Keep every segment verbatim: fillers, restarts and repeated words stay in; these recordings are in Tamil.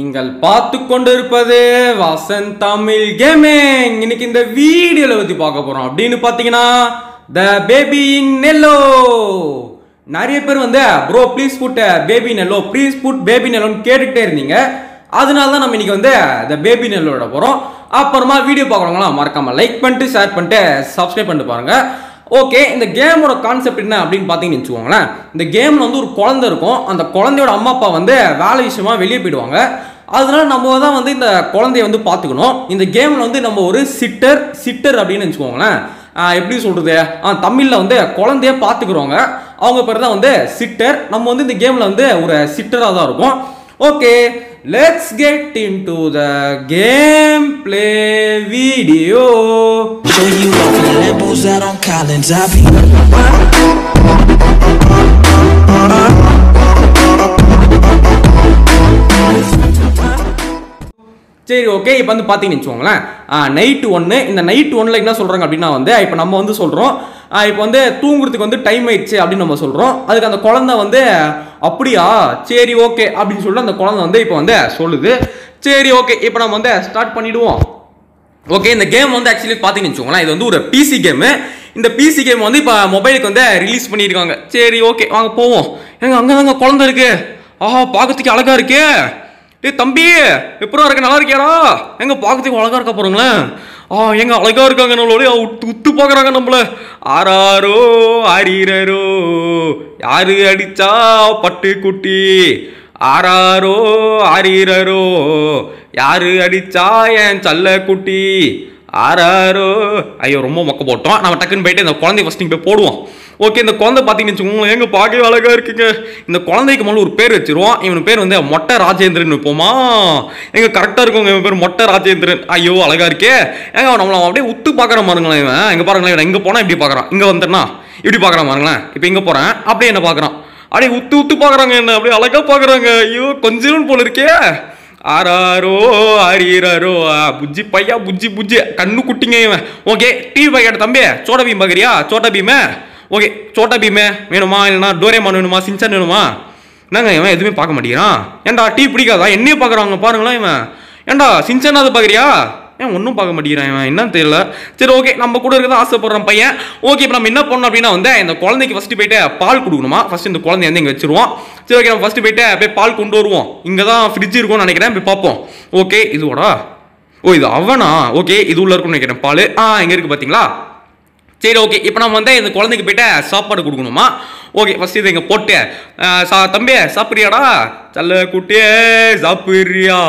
நீங்கள் பார்த்து கொண்டிருப்பது வாசந்த் தமிழ் கேமிங். இன்னைக்கு இந்த வீடியோல பத்தி பார்க்க போறோம் அப்படின்னு பாத்தீங்கன்னா த பேபி இன் எல்லோ. நிறைய பேர் வந்து bro please put baby in yellow, please put baby in எல்லோன்னு கேட்டுக்கிட்டே இருந்தீங்க. அதனால தான் நம்ம இன்னைக்கு வந்து த பேபி இன் எல்லோட போறோம். அப்புறமா வீடியோ பார்க்குறவங்களாம் மறக்காம லைக் பண்ணிட்டு ஷேர் பண்ணிட்டு சப்ஸ்கிரைப் பண்ணிட்டு பாருங்க. ஓகே, இந்த கேமோட கான்செப்ட் என்ன அப்படின்னு பார்த்தீங்கன்னு வச்சுக்கோங்களேன். இந்த கேமில் வந்து ஒரு குழந்தை இருக்கும். அந்த குழந்தையோட அம்மா அப்பா வந்து வேலை விஷயமா வெளியே போயிடுவாங்க. அதனால நம்ம தான் வந்து இந்த குழந்தைய வந்து பார்த்துக்கணும். இந்த கேமில் வந்து நம்ம ஒரு சிட்டர் சிட்டர் அப்படின்னு வச்சுக்கோங்களேன். எப்படி சொல்றது, தமிழில் வந்து குழந்தைய பார்த்துக்கிறவங்க, அவங்க பேர் தான் வந்து சிட்டர். நம்ம வந்து இந்த கேமில் வந்து ஒரு சிட்டராக தான் இருக்கும். Okay, let's get into the gameplay video. Show you all the Lambos out on Collins. I be சரி, ஓகே. இப்போ வந்து பார்த்தீங்கன்னு வச்சுக்கோங்களேன், நைட்டு ஒன்று இந்த நைட் ஒன்னில் என்ன சொல்கிறாங்க அப்படின்னா வந்து இப்போ நம்ம வந்து சொல்கிறோம் இப்போ வந்து தூங்குறதுக்கு வந்து டைம் ஆயிடுச்சு அப்படின்னு நம்ம சொல்கிறோம். அதுக்கு அந்த குழந்தை வந்து அப்படியா சரி ஓகே அப்படின்னு சொல்லிட்டு அந்த குழந்தை வந்து இப்போ வந்து சொல்லுது. சரி ஓகே, இப்போ நம்ம வந்து ஸ்டார்ட் பண்ணிவிடுவோம். ஓகே, இந்த கேம் வந்து ஆக்சுவலி பார்த்தீங்கன்னு வச்சுக்கோங்களேன், இது வந்து ஒரு பிசி கேமு. இந்த பிசி கேம் வந்து இப்போ மொபைலுக்கு வந்து ரிலீஸ் பண்ணியிருக்காங்க. சரி ஓகே, வாங்க போவோம். எங்க அங்கே தாங்க குழந்தை இருக்கு. ஆஹா, பார்க்கறதுக்கு அழகா இருக்கு. டே தம்பி, எப்பறம் இருக்க, நல்லா இருக்கியாடா? எங்க பார்க்கறதுக்கு அழகா இருக்க போறோங்களேன். ஆ, எங்க அழகா இருக்காங்க நம்மளோட, உத்து பாக்குறாங்க நம்மள. ஆராரோ ஆரீரோ, யாரு அடிச்சா பட்டு குட்டி. ஆராரோ ஆரீரோ, யாரு அடிச்சா என் சல்ல குட்டி. ஆராரோ. ஐயோ, ரொம்ப மொக்க போட்டோம். நம்ம டக்குன்னு போயிட்டு இந்த குழந்தைய ஃபர்ஸ்ட் போய் போடுவோம். ஓகே, இந்த குழந்தை பார்த்தீங்கன்னு வச்சுக்கோங்க, எங்க பார்க்கவே அழகா இருக்குங்க. இந்த குழந்தைக்கு முதல்ல ஒரு பேர் வச்சிருவோம். இவன் பேர் வந்து மொட்டை ராஜேந்திரன் வைப்போமா? எங்க கரெக்டா இருக்குங்க, இவன் பேர் மொட்டை ராஜேந்திரன். ஐயோ அழகா இருக்கே. ஏங்க நம்மள அப்படியே உத்து பாக்குற பாருங்களேன். இவன் எங்க பாருங்களேன், இவன் இங்க போனா இப்படி பாக்குறான், இங்க வந்துட்டா இப்படி பாக்குறான் பாருங்களேன். இப்போ இங்க போறேன், அப்படியே என்ன பாக்குறான், அப்படியே உத்து உத்து பாக்குறாங்க, என்ன அப்படியே அழகா பாக்குறாங்க. ஐயோ கொஞ்சம் போல இருக்கே. ஆராரோ ஆரீரோ, புஜ்ஜி பையா புஜ்ஜி புஜ்ஜி கண்ணு குட்டிங்க இவன். ஓகே, டிவி பாக்கெட் தம்பி, சோட்டா பீம் பாக்குறியா? சோட்டா பீமே. ஓகே, சோட்டா பீமே வேணுமா, இல்லைனா டோரேமான் வேணுமா, சின்சான் வேணுமா? என்னங்க இவன் எதுவுமே பார்க்க மாட்டேங்கிறான். ஏன்டா டிவி பிடிக்காதா? என்னையே பார்க்குறாங்க பாருங்களேன் இவன். ஏன்டா சின்சானாவது பார்க்குறியா? ஏன் ஒன்றும் பார்க்க மாட்டேங்கிறான் இவன், என்னன்னு தெரியல. சரி ஓகே, நம்ம கூட இருக்கிறத ஆசைப்படுறான் பையன். ஓகே, இப்போ நம்ம என்ன பண்ணோம் அப்படின்னா வந்து இந்த குழந்தைக்கு ஃபஸ்ட்டு போயிட்டு பால் கொடுக்கணுமா. ஃபஸ்ட்டு இந்த குழந்தைய வந்து இங்கே வச்சிருவோம். சரி ஓகே, நம்ம ஃபஸ்ட்டு போயிட்டு போய் பால் கொண்டு வருவோம். இங்கே தான் ஃப்ரிட்ஜ் இருக்கும்னு நினைக்கிறேன், போய் பார்ப்போம். ஓகே, இதுவோடா. ஓ இது அவனா? ஓகே, இது உள்ள இருக்கும்னு நினைக்கிறேன் பால். ஆ இங்கே இருக்குது பார்த்தீங்களா. சரி ஓகே, இப்போ நம்ம வந்து இந்த குழந்தைக்கு போயிட்டு சாப்பாடு கொடுக்கணுமா. ஓகே, ஃபர்ஸ்ட் இதை இங்கே போட்டு சா தம்பி சாப்பிட்றியாடா? சல்ல குட்டியே சாப்பிட்றியா?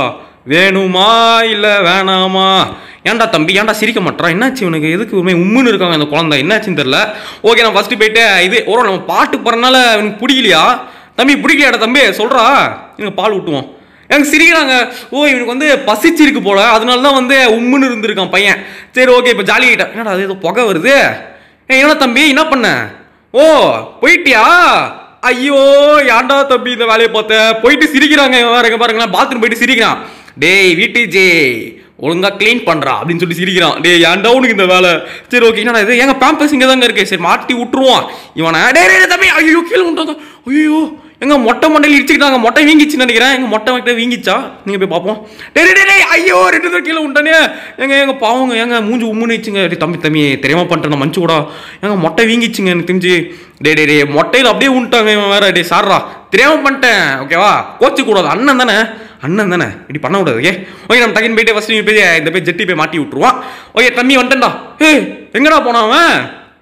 வேணுமா இல்லை வேணாமா? ஏன்டா தம்பி, ஏன்டா சிரிக்க மாட்டான்? என்னாச்சு உனக்கு? எதுக்கு உண்மை உம்முன்னு இருக்காங்க அந்த குழந்தை, என்னாச்சுன்னு தெரியல. ஓகே, நான் ஃபர்ஸ்ட் போயிட்டு இது ஒரு நம்ம பாட்டு போகிறனால எனக்கு பிடிக்கலையா தம்பி? பிடிக்கலையாடா தம்பி, சொல்கிறா. எனக்கு பால் ஊட்டுவோம். எனக்கு சிரிக்கிறாங்க. ஓ இவனுக்கு வந்து பசிச்சிருக்கு போல, அதனால தான் வந்து உம்முன்னு இருந்திருக்கான் பையன். சரி ஓகே, இப்போ ஜாலி ஆகிட்டேன். என்னடா அது ஏதோ புகை வருது. ஏ என்ன தம்பி, என்ன பண்ண? ஓ போயிட்டியா? ஐயோ ஏன்டா தம்பி இந்த வேலையை பார்த்த? போயிட்டு சிரிக்கிறாங்க வேற பாருங்களேன், பாத்ரூம் போயிட்டு சிரிக்கிறான். டேய் வீட்டு ஜே ஒழுங்கா கிளீன் பண்றா அப்படின்னு சொல்லி சிரிக்கிறான். டே ஏன்டா உனக்கு இந்த வேலை? சரி ஓகே, என்னடா இது? எங்க பேம்பஸ் இங்கே தாங்க இருக்கு. சரி மாட்டி விட்டுருவோம் இவனை. டே தம்பி, ஐயோ கீழே விட்டாங்க. ஐயோ எங்க மொட்டை மண்டையில் இடிச்சுக்கிட்டாங்க. மொட்டை வீங்கிச்சுன்னு நினைக்கிறேன். எங்க மொட்டை மட்டை வீங்கிச்சா? நீங்க போய் பார்ப்போம். டே டே ஐயோ ரெண்டு பேர் கீழே விட்டானே. எங்க எங்க பாவங்க, எங்க மூஞ்சி உம்முன்னுச்சுங்க. தம்பி தம்பி தெரியாம பண்ணிட்டேன், மன்னிச்சு கூடா. எங்க மொட்டை வீங்கிச்சுங்க எனக்கு தெரிஞ்சு. டே டே டே மொட்டையில் அப்படியே விட்டாங்க இவன் வேற. டே சார்ரா தெரியாம பண்ணிட்டேன், ஓகேவா? கோச்சு கூடாது, அண்ணன் தானே அண்ணன் தானே, இப்படி பண்ண கூடாது. ஓகே ஓகே, நம்ம டக்குன்னு போயிட்டு ஃபர்ஸ்ட் போய் இந்த போய் ஜெட்டி போய் மாட்டி விட்டுருவான். ஓகே தம்பி வந்துட்டா. ஏ எங்கடா போனாவன்?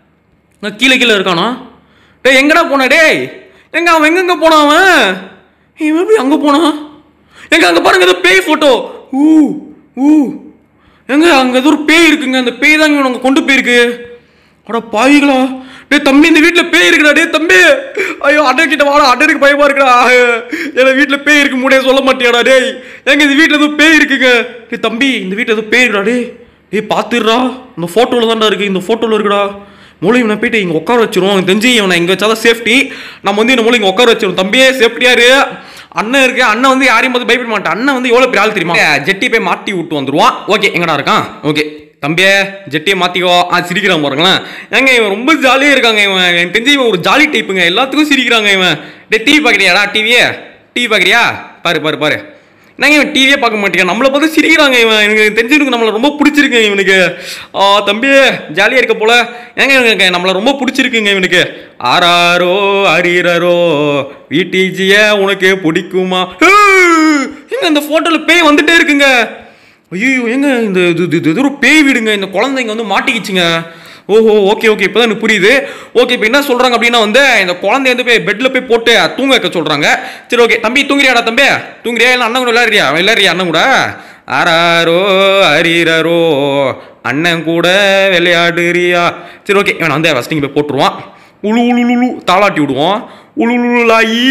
கீழே கீழே இருக்கானா? டே எங்கடா போன? டே எங்க அவன் எங்கெங்க போனாவன்? இவன் எப்படி அங்கே போனான்? எங்க அங்கே பாருங்க, ஏதோ பேய் ஃபோட்டோ. ஊ ஊ எங்க அங்கே ஏதோ ஒரு பேய் இருக்குங்க. அந்த பேய் தாங்க இவன் அங்கே கொண்டு போயிருக்கு. அட பாவிகளா. டே தம்பி, இந்த வீட்டில் பேய் இருக்குடா. டே தம்பி, ஐயோ அட்டை கிட்ட வாடா, அட்டருக்கு பயமா இருக்குடா. ஏன்னா வீட்டில் பேய் இருக்கு முடியாது சொல்ல மாட்டியாடா? டேய் எங்க இந்த வீட்டில் எதுவும் பேய் இருக்குங்க. டே தம்பி, இந்த வீட்டில் எதுவும் பேய் இருக்குடா. டே டே பார்த்துடுறா, இந்த ஃபோட்டோவில் தான்டா இருக்கு, இந்த ஃபோட்டோவில் இருக்குடா. மூளை இவனை போயிட்டு இங்கே உட்கார வச்சிருவோம். எனக்கு தெரிஞ்சு இவனை இங்கே வச்சாதான் சேஃப்டி. நம்ம வந்து இந்த மூளை இங்கே உட்கார வச்சிருவோம். தம்பியே சேஃப்டியாரு. அண்ணன் இருக்கு, அண்ணன் வந்து யாரையும் பார்த்து பயப்பட மாட்டான். அண்ணன் வந்து எவ்வளோ பெரிய ஆள் தெரியுமா? ஜெட்டி போய் மாட்டி விட்டு வந்துருவான். ஓகே எங்கடா இருக்கான்? ஓகே தம்பியே ஜெட்டியை மாற்றிக்கோ. ஆ சிரிக்கிறான் பாருங்களேன். ஏங்க இவன் ரொம்ப ஜாலியாக இருக்காங்க. இவன் எனக்கு தெரிஞ்சு இவன் ஒரு ஜாலி டைப்புங்க. எல்லாத்துக்கும் சிரிக்கிறாங்க இவன். டே டிவி பார்க்குறியாடா? டிவியே டிவி பார்க்குறியா? பாரு பாரு பாரு. நாங்கள் இவன் டிவியே பார்க்க மாட்டேங்க, நம்மளை பார்த்து சிரிக்கிறாங்க. இவன் எனக்கு தெரிஞ்சிருக்கு நம்மளை ரொம்ப பிடிச்சிருக்கு இவனுக்கு. தம்பி ஜாலியாக இருக்க போல. ஏங்க இவனுக்கு நம்மளை ரொம்ப பிடிச்சிருக்குங்க இவனுக்கு. ஆறாரோ அரியரோ வீட்டிஜிய உனக்கு பிடிக்குமா? எங்க இந்த ஃபோட்டோவில் பேய் வந்துட்டே இருக்குங்க. ஐயோ எங்க இந்த இது ஒரு பேய் வீடுங்க. இந்த குழந்தைங்க வந்து மாட்டிக்கிச்சுங்க. ஓஹோ ஓகே ஓகே இப்போ தான் எனக்கு புரியுது. ஓகே இப்போ என்ன சொல்கிறாங்க அப்படின்னா வந்து இந்த குழந்தைய வந்து போய் பெட்டில் போய் போட்டு தூங்க வைக்க சொல்கிறாங்க. சரி ஓகே தம்பி தூங்குறியாடா தம்பி? தூங்குறியா இல்லை அண்ணன் கூட விளையாடுறியா? விளையாடுறியா அண்ணன் கூட? ஆறாரோ அரியரோ அண்ணன் கூட விளையாடுறியா? சரி ஓகே இவன் வந்து ஃபஸ்ட் இங்கே போய் போட்டுருவான். உழு உழுலு தாளாட்டி விடுவோம். உழுலாயி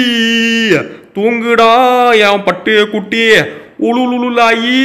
தூங்குடா என் பட்டு குட்டி. உழுலாயி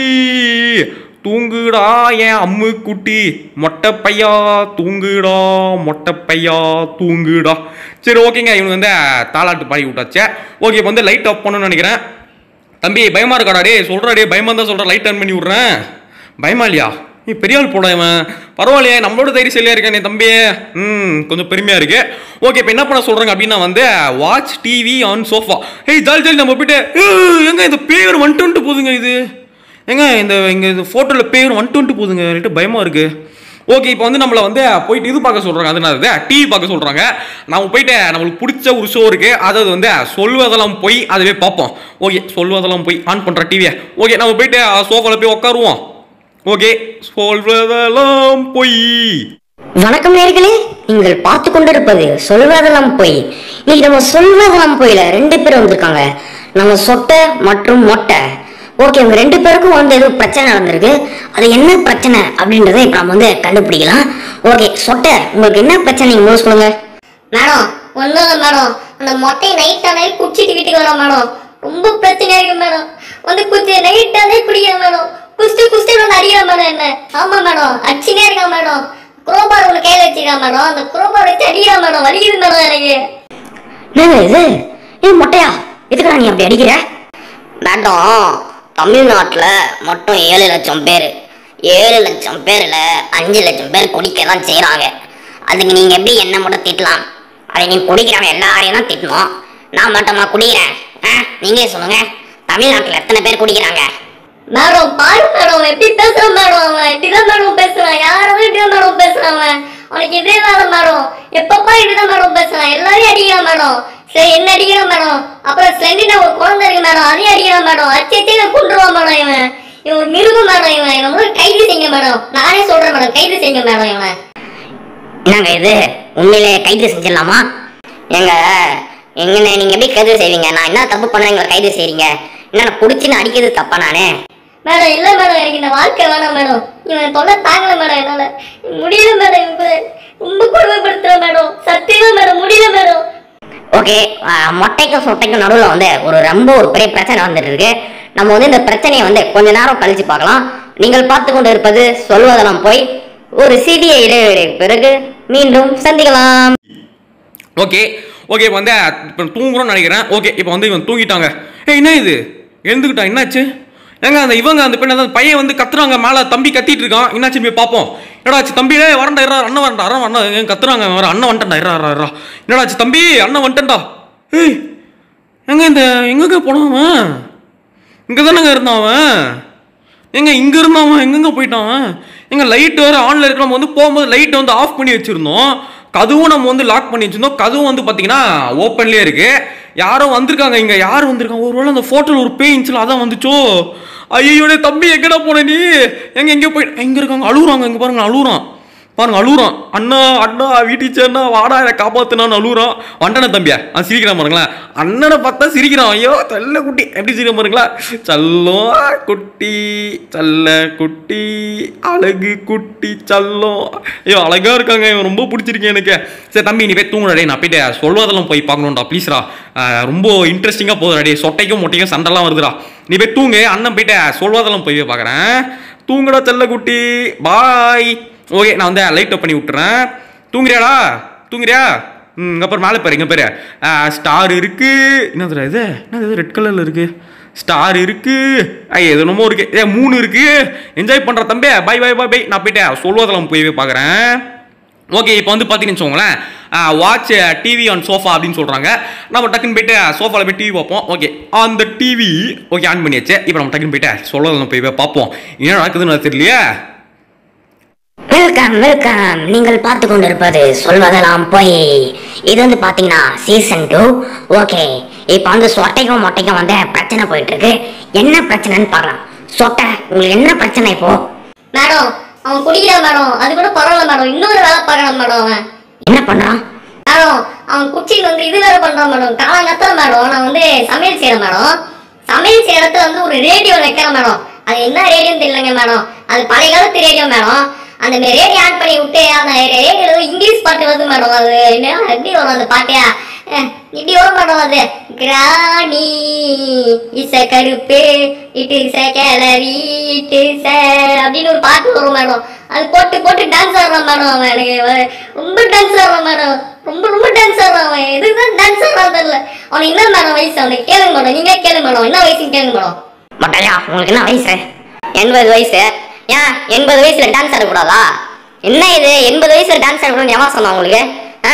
தூங்குடா என் அம்மு குட்டி. மொட்டை பையா தூங்குடா மொட்டை பையா தூங்குடா. சரி ஓகேங்க இவனுக்கு வந்து தாளாட்டு பாடி விட்டாச்சே. ஓகே இப்போ வந்து லைட் ஆஃப் பண்ணணும்னு நினைக்கிறேன். தம்பி பயமா இருக்காடா? டே சொல்கிறா டே பயமா தான் சொல்கிறேன். லைட் ஆன் பண்ணி விட்றேன். பயமா இல்லையா? நீ பெரிய ஆள் போட இவன். பரவாயில்லையே நம்மளோட தைரியம் சரியா இருக்கேன் என் தம்பி. ம் கொஞ்சம் பெருமையாக இருக்கு. ஓகே இப்போ என்ன பண்ண சொல்கிறாங்க அப்படின்னா வந்து watch TV on sofa. Hey jolly jolly நம்ம போயிட்டு எங்க இந்த பேர் ஒன் டுவெண்ட்டு போதுங்க. இது ஏங்க இந்த இங்கே இந்த ஃபோட்டோவில் பேர் ஒன் டுவெண்ட்டு போதுங்க. எனக்கு பயமாக இருக்குது. ஓகே இப்போ வந்து நம்மளை வந்து போயிட்டு இது பார்க்க சொல்கிறாங்க. அதனால டிவி பார்க்க சொல்கிறாங்க. நம்ம போயிட்டு நம்மளுக்கு பிடிச்ச ஒரு ஷோ இருக்குது. அதாவது வந்து சொல்வதெல்லாம் போய் அதுவே பார்ப்போம். ஓகே சொல்வதெல்லாம் போய் ஆன் பண்ணுற டிவியை. ஓகே நம்ம போயிட்டு சோஃபாவில் போய் உட்காருவோம். ஓகே சொல்வதெல்லாம் போய். வணக்கம் நேயர்களே, நீங்கள் பார்த்து கொண்டிருப்பது சொல்வதெல்லாம் போய். இன்னைக்கு நம்ம சொல்வதெல்லாம் போயில ரெண்டு பேர் வந்திருக்காங்க. நம்ம சொட்டை மற்றும் மொட்டை. ஓகே உங்க ரெண்டு பேருக்கும் வந்து ஏதோ பிரச்சனை நடந்திருக்கு. அது என்ன பிரச்சனை அப்படின்றத இப்ப நம்ம வந்து கண்டுபிடிக்கலாம். ஓகே சொட்டை உங்களுக்கு என்ன பிரச்சனை நீங்க சொல்லுங்க. மேடம் ஒன்றும் இல்லை மேடம், அந்த மொட்டை நைட்டானே குடிச்சிட்டு வீட்டுக்கு வரோம் மேடம். ரொம்ப பிரச்சனையா இருக்கு மேடம். வந்து குச்சி நைட்டானே குடிக்கிற மேடம். குஸ்தி குஸ்தி வந்து அடிக்கிற மேடம் என்ன. ஆமா மேடம் அடிச்சுனே இருக்கா மேடம். குரோபார் ஒன்று கையில் வச்சுக்கா மேடம். அந்த குரோபார் வச்சு அடிக்கிறா மேடம். வலிக்குது மேடம் எனக்கு. என்ன இது? ஏ மொட்டையா எதுக்குடா நீ அப்படி அடிக்கிற? மேடம் தமிழ்நாட்டில் மொத்தம் ஏழு லட்சம் பேர். ஏழு லட்சம் பேரில் அஞ்சு லட்சம் பேர் குடிக்க தான் செய்கிறாங்க. அதுக்கு நீங்கள் எப்படி என்ன மட்டும் திட்டலாம்? அதை நீ குடிக்கிறவங்க எல்லாரையும் தான் திட்டணும். நான் மட்டுமா குடிக்கிறேன்? ஆ நீங்களே சொல்லுங்கள். தமிழ்நாட்டில் எத்தனை பேர் குடிக்கிறாங்க? மேடம் பாரு மேடம் எப்படி பேசுகிறான் மேடம். அவன் இப்படிதான் மேடம் பேசுகிறான். யாரும் இப்படிதான் மேடம் பேசுகிறான். அவன் அவனுக்கு இதே வேலை மேடம். எப்பப்பா இப்படிதான் மேடம் பேசுகிறான். எல்லாரையும் அடிக்கிறான் மேடம். சரி என்ன அடிக்கிறான் மேடம். அப்புறம் ஸ்லெண்டினா ஒரு குழந்தை இருக்கு மேடம். அதையும் அடிக்கிறான் மேடம். அச்சே கொண்டுருவான் மேடம். இவன் இவன் ஒரு மிருகம் மேடம். இவன் இவன் கைது செய்யுங்க மேடம். நானே சொல்றேன் மேடம் கைது செய்யுங்க மேடம். இவன் என்னங்க இது உண்மையிலே கைது செஞ்சிடலாமா? எங்க எங்கன்னு நீங்க எப்படி கைது செய்வீங்க? நான் என்ன தப்பு பண்ண கைது செய்றீங்க? என்ன குடிச்சுன்னு அடிக்கிறது தப்பா நானே? மேடம் இல்ல மேடம் எனக்கு இந்த வாழ்க்கை வேணாம் மேடம். இவன் தொல்லை தாங்கல மேடம். என்னால முடியல மேடம். இவன் ரொம்ப கொடுமைப்படுத்துற மேடம். சத்தியமா மேடம் முடியல மேடம். ஓகே மொட்டைக்கும் சொட்டைக்கும் நடுவில் வந்து ஒரு ரொம்ப ஒரு பெரிய பிரச்சனை வந்துட்டு இருக்கு. நம்ம வந்து இந்த பிரச்சனையை வந்து கொஞ்ச நேரம் கழிச்சு பார்க்கலாம். நீங்கள் பார்த்து கொண்டு இருப்பது சொல்வதெல்லாம் போய். ஒரு சிறிய இடைவெளி பிறகு மீண்டும் சந்திக்கலாம். ஓகே ஓகே இப்போ வந்து இப்போ தூங்குறோம்னு நினைக்கிறேன். ஓகே இப்போ வந்து இவன் தூங்கிட்டாங்க. ஏ என்ன இது எழுந்துக்கிட்டான்? என்னாச்சு? ஏங்க அந்த இவங்க அந்த பெண்ணை அந்த பையன் வந்து கத்துறாங்க. மேலே தம்பி கத்திட்டு இருக்கான். என்னாச்சு போய் பார்ப்போம். என்னடாச்சு தம்பியே வரண்டா இரா அண்ணன் வரண்டா அறம் அண்ணன் கத்துறாங்க. வர அண்ணன் வந்துட்டா இரா இரா. என்னடாச்சு தம்பி அண்ணன் வந்துட்டா. ஏய் எங்க இந்த எங்கங்க போனவன்? இங்கே தானேங்க இருந்தான் அவன். எங்க இங்கே இருந்தான் எங்கெங்க போயிட்டான்? எங்க லைட் வேறு ஆன்ல இருக்க. நம்ம வந்து போகும்போது லைட்டை வந்து ஆஃப் பண்ணி வச்சுருந்தோம். கதவும் நம்ம வந்து லாக் பண்ணி வச்சுருந்தோம். கதவும் வந்து பார்த்தீங்கன்னா ஓப்பன்லேயே இருக்கு. யாரோ வந்திருக்காங்க. இங்கே யார் வந்திருக்காங்க? ஒரு வேளை அந்த ஃபோட்டோவில் ஒரு பேய் இருந்துச்சுல அதான் வந்துச்சோ. ஐயோட தம்பி எங்கடா போன நீ? எங்க எங்கே போயிட்டு எங்கே இருக்காங்க? அழுகுறாங்க. இங்கே பாருங்க அழுகுறான். பாருங்க அழுகுறான். அண்ணா அண்ணா வீட்டுச்சு அண்ணா வாடா என்னை காப்பாத்துனான்னு அழுகுறான். வண்டன தம்பியா அவன் சிரிக்கிறான் பாருங்களேன். அண்ணனை பார்த்தா சிரிக்கிறான். ஐயோ செல்ல குட்டி எப்படி சிரிக்க பாருங்களா. சல்லம் குட்டி செல்ல குட்டி அழகு குட்டி சல்லம். ஐயோ அழகா இருக்காங்க. இவன் ரொம்ப பிடிச்சிருக்கேன் எனக்கு. சரி தம்பி நீ போய் தூங்குறடே. நான் போயிட்டு சொல்வதெல்லாம் போய் பார்க்கணும்டா ப்ளீஸ்ரா. ரொம்ப இன்ட்ரெஸ்டிங்காக போகுதுடா. சொட்டைக்கும் மொட்டைக்கும் சண்டைலாம் வருதுடா. நீ போய் தூங்கு. அண்ணன் போயிட்டு சொல்வதெல்லாம் போய் பார்க்குறேன். தூங்குடா செல்ல குட்டி பாய். ஓகே நான் வந்து லைட் ஆஃப் பண்ணி விட்டுறேன். தூங்குறியாடா? தூங்குறியா? ம் அப்புறம் மேலே பாரு. இங்கே பாரு ஸ்டார் இருக்கு. என்னதுடா இது? என்னது இது ரெட் கலரில் இருக்கு? ஸ்டார் இருக்கு. ஐய எது என்னமோ இருக்கு. ஏ மூணு இருக்கு. என்ஜாய் பண்ணுற தம்பி. Bye bye bye bye. நான் போயிட்டேன் சொல்வதெல்லாம் போய் பார்க்குறேன். ஓகே இப்போ வந்து பார்த்தீங்கன்னு வச்சுக்கோங்களேன் வாட்ச் டிவி ஆன் சோஃபா அப்படின்னு சொல்கிறாங்க. நம்ம டக்குன்னு போயிட்டு சோஃபாவில் போய் டிவி பார்ப்போம். ஓகே அந்த டிவி ஓகே ஆன் பண்ணியாச்சு. இப்போ நம்ம டக்குன்னு போயிட்டு சொல்லலாம் போய் பார்ப்போம் என்ன நடக்குதுன்னு தெரியலையே. வெல்கம் வெல்கம் நீங்கள் பார்த்து கொண்டிருப்பது சொல்வதெல்லாம் போய். இது வந்து பாத்தீங்கன்னா சீசன் டூ. ஓகே இப்போ வந்து சொட்டைக்கும் மொட்டைக்கும் வந்து பிரச்சனை போயிட்டு இருக்கு. என்ன பிரச்சனைன்னு பார்க்கலாம். சொட்டை உங்களுக்கு என்ன பிரச்சனை இப்போ? மேடம் அவன் குடிக்கிறான் மேடம், அது கூட பரவாயில்ல மேடம், இன்னொரு வேலை பார்க்கணும் மேடம். அவன் என்ன பண்றான் மேடம்? அவன் குச்சியில் வந்து இது வேற பண்றான் மேடம். காலங்கத்தான் மேடம் நான் வந்து சமையல் செய்யறேன் மேடம். சமையல் செய்யற இடத்துல வந்து ஒரு ரேடியோ வைக்கிறேன் மேடம். அது என்ன ரேடியோன்னு தெரியலங்க மேடம். அது பழைய காலத்து ரேடியோ மேடம். அந்த மாதிரி ரேடியோ ஆன் பண்ணி விட்டு அந்த ரேடியோ இங்கிலீஷ் பாட்டு வருது மேடம். அது என்ன எப்படி வரும் அந்த பாட்டியா? இப்படி வரும் மேடம். அது கிராணி இச கருப்பு இட்டு இச கிளவி இட்டு இச அப்படின்னு ஒரு பாட்டு வரும் மேடம். அது போட்டு போட்டு டான்ஸ் ஆடுறான் மேடம். அவன் எனக்கு ரொம்ப டான்ஸ் ஆடுறான் மேடம். ரொம்ப ரொம்ப டான்ஸ் ஆடுறான் அவன். எதுதான் டான்ஸ் ஆடுறான் தெரியல. அவனுக்கு என்ன மேடம் வயசு? அவனுக்கு கேளுங்க மேடம், நீங்களே கேளுங்க மேடம். என்ன வயசுன்னு கேளுங்க மேடம். மொட்டையா உங்களுக்கு என்ன வயசு? எண்பது வயசு. ஏன் எண்பது வயசுல டான்ஸ் ஆடக்கூடாதா? என்ன இது எண்பது வயசுல டான்ஸ் ஆடக்கூடாதுன்னு எவன் சொன்னா உங்களுக்கு?